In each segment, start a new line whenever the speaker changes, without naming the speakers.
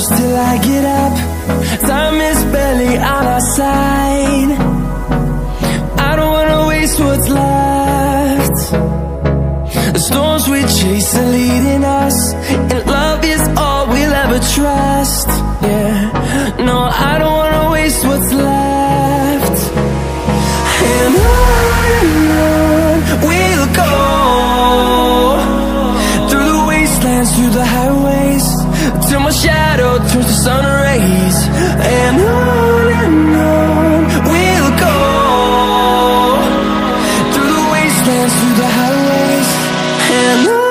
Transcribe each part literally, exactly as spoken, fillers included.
close till I get up. Time is barely on our side. I don't wanna waste what's left. The storms we chase are leading us, and love is all we'll ever trust. Yeah, no, I don't wanna waste what's left. And on and on we'll go, through the wastelands, through the highways, till my shadow turns to sun rays. And on and on we'll go, through the wastelands, through the highways, and on.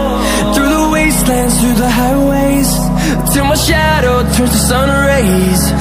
Through the highways, till my shadow turns to sun rays.